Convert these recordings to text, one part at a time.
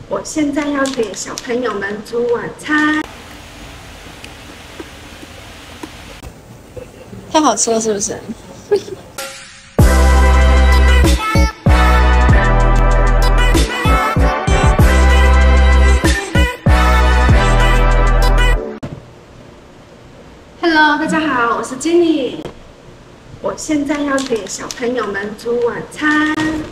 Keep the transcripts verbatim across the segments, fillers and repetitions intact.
我现在要给小朋友们煮晚餐，太好吃了，是不是？Hello， 大家好，我是 Jenny。我现在要给小朋友们煮晚餐。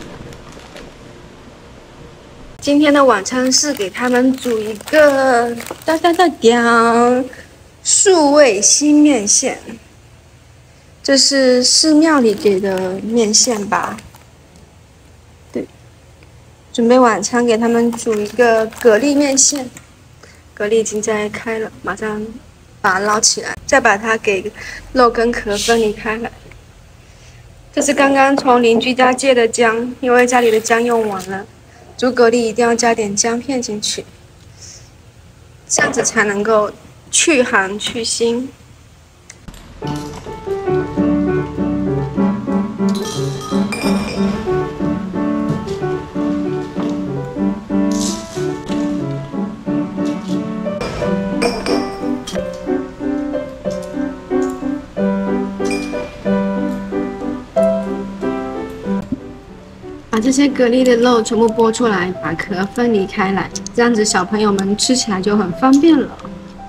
今天的晚餐是给他们煮一个哒哒哒哒数位新面线，这是寺庙里给的面线吧？对，准备晚餐给他们煮一个蛤蜊面线，蛤蜊已经在开了，马上把它捞起来，再把它给肉跟壳分离开来。这是刚刚从邻居家借的姜，因为家里的姜用完了。煮蛤蜊一定要加点姜片进去，这样子才能够去寒去腥。把这些蛤蜊的肉全部剥出来，把壳分离开来，这样子小朋友们吃起来就很方便了。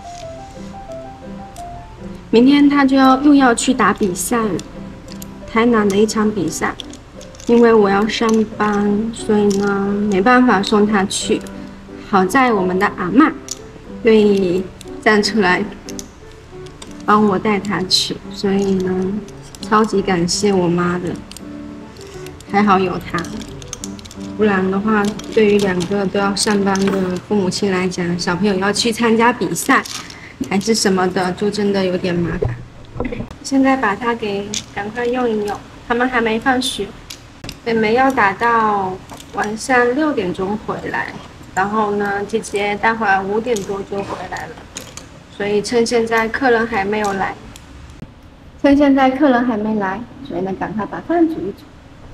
明天他就要又要去打比赛了，台南的一场比赛。因为我要上班，所以呢没办法送他去。好在我们的阿嬷愿意站出来帮我带他去，所以呢超级感谢我妈的。还好有他，不然的话，对于两个都要上班的父母亲来讲，小朋友要去参加比赛还是什么的，就真的有点麻烦。现在把它给赶快用一用，他们还没放学，妹妹要打到晚上六点钟回来，然后呢，姐姐待会儿五点多就回来了，所以趁现在客人还没有来，趁现在客人还没来，所以呢，赶快把饭煮一煮。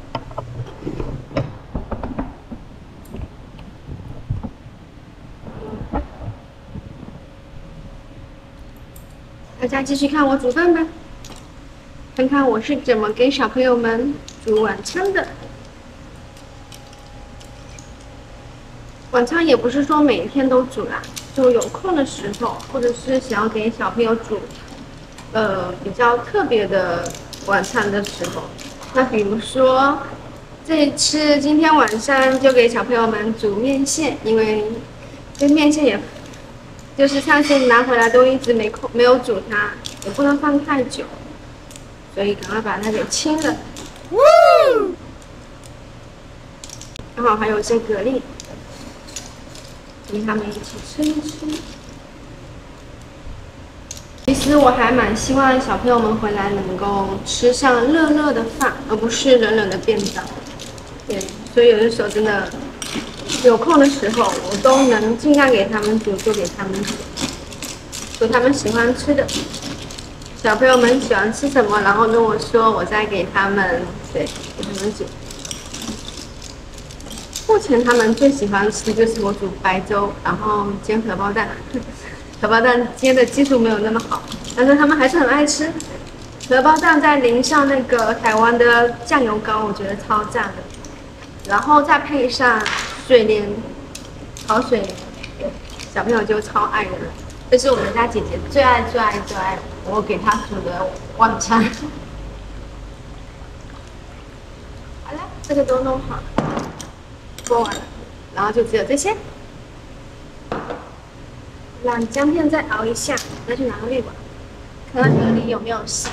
大家继续看我煮饭吧，看看我是怎么给小朋友们煮晚餐的。晚餐也不是说每天都煮啦，就有空的时候，或者是想要给小朋友煮，呃，比较特别的晚餐的时候，那比如说这一次今天晚上就给小朋友们煮面线，因为这面线也。就是上次拿回来都一直没空没有煮它，也不能放太久，所以赶快把它给清了。刚好还有一些蛤蜊，跟他们一起吃一吃。其实我还蛮希望小朋友们回来能够吃上热热的饭，而不是冷冷的便当。对，所以有的时候真的。有空的时候，我都能尽量给他们煮，做给他们煮，煮他们喜欢吃的。小朋友们喜欢吃什么，然后跟我说，我再给他们，对，给他们煮。目前他们最喜欢吃的就是我煮白粥，然后煎荷包蛋。荷包蛋煎的技术没有那么好，但是他们还是很爱吃。荷包蛋再淋上那个台湾的酱油膏，我觉得超赞的。然后再配上水莲，炒水莲，小朋友就超爱的了。这是我们家姐姐最爱最爱最爱我给她煮的晚餐。好了，这个都弄好了，剥完了，然后就只有这些。让姜片再熬一下，再去拿个滤网，看看蛤蜊有没有杀。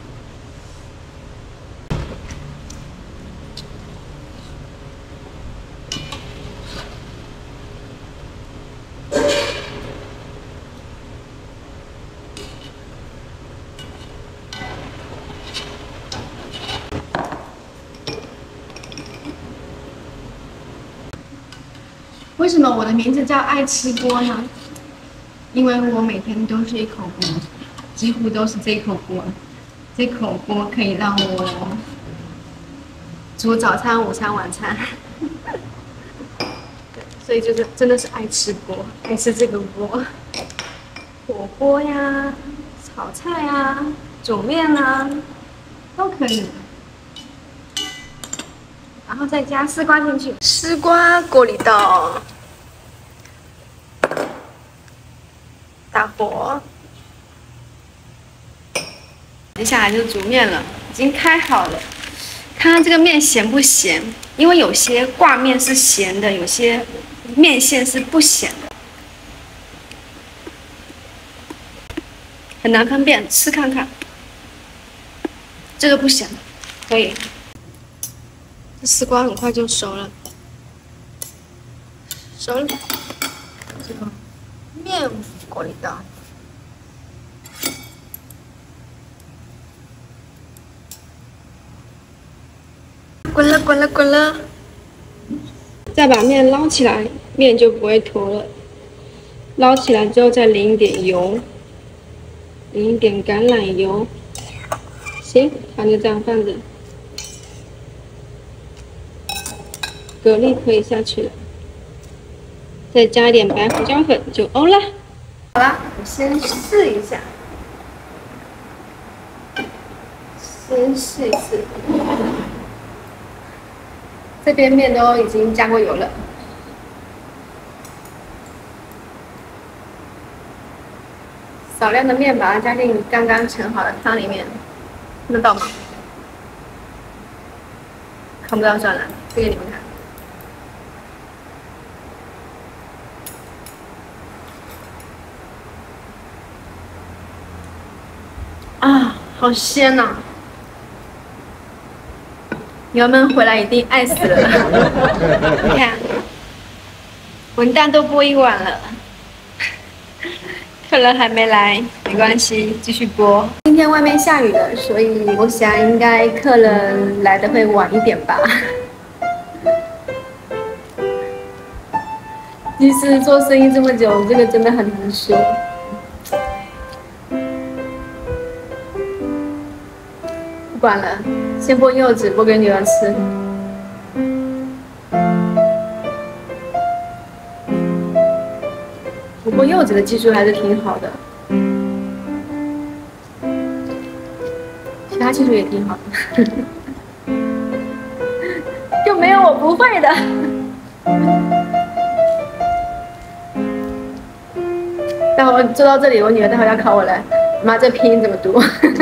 为什么我的名字叫爱吃锅呢？因为我每天都是一口锅，几乎都是这口锅。这口锅可以让我煮早餐、午餐、晚餐。 所以就是真的是爱吃锅，爱吃这个锅，火锅呀、炒菜呀、煮面啊，都可以。然后再加丝瓜进去，丝瓜锅里倒，大火。接下来就煮面了，已经开好了。看看这个面咸不咸？因为有些挂面是咸的，有些面线是不咸的，很难分辨。吃看看，这个不咸，可以。这丝瓜很快就熟了，熟了，这个面锅里倒。滚了滚了滚了，再把面捞起来，面就不会坨了。捞起来之后再淋一点油，淋一点橄榄油。行，它就这样放着。蛤蜊可以下去了，再加一点白胡椒粉就欧了。好了，我先试一下，先试一试。这边面都已经加过油了，少量的面把它加进刚刚盛好的汤里面，看得到吗？看不到算了，推给你们看。啊，好鲜呐、啊！你们回来一定爱死了。你看，文旦都剥一碗了，客人还没来，没关系，继续剥。今天外面下雨了，所以我想应该客人来的会晚一点吧。其实做生意这么久，这个真的很难说。不管了。先剥柚子，剥给女儿吃。我剥柚子的技术还是挺好的，其他技术也挺好的，就没有我不会的。待会做到这里，我女儿待会要考我了，妈，这拼音怎么读？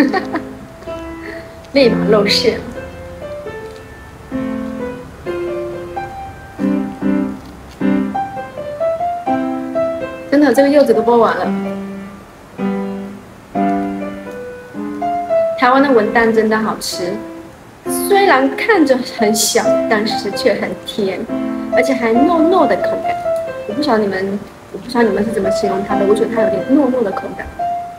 立马露馅。真的，这个柚子都剥完了。台湾的文旦真的好吃，虽然看着很小，但是却很甜，而且还糯糯的口感。我不晓得你们，我不晓得你们是怎么形容它的，我觉得它有点糯糯的口感，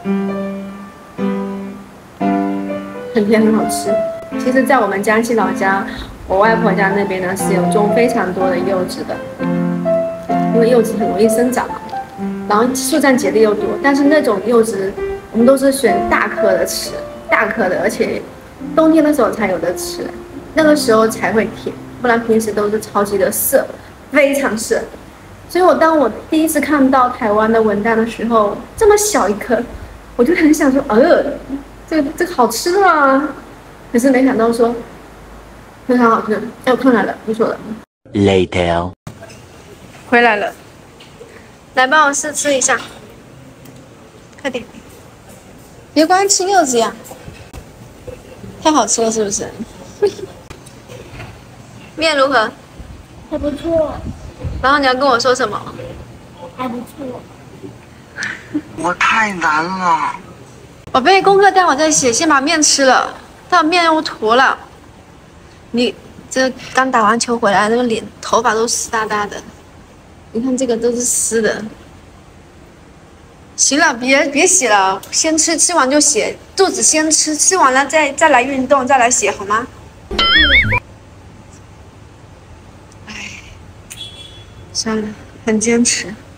很甜，很好吃。其实，在我们江西老家，我外婆家那边呢是有种非常多的柚子的，因为柚子很容易生长嘛，然后速战节力又多。但是那种柚子，我们都是选大颗的吃，大颗的，而且冬天的时候才有的吃，那个时候才会甜，不然平时都是超级的涩，非常涩。所以我当我第一次看到台湾的文旦的时候，这么小一颗，我就很想说，呃，这个这个好吃吗？可是没想到说非常好吃。哎，我看来了，不说了。 Later， 回来了，来帮我试吃一下，快点，别光吃柚子呀，太好吃了是不是？面如何？ 还不错。 然后你要跟我说什么？ 还不错。 我太难了。 宝贝，功课待会再写，先把面吃了。它面又坨了，你这刚打完球回来，那个脸、头发都湿哒哒的，你看这个都是湿的。行了，别别写了，先吃，吃完就写，肚子先吃，吃完了再再来运动，再来写，好吗？哎，算了，很坚持。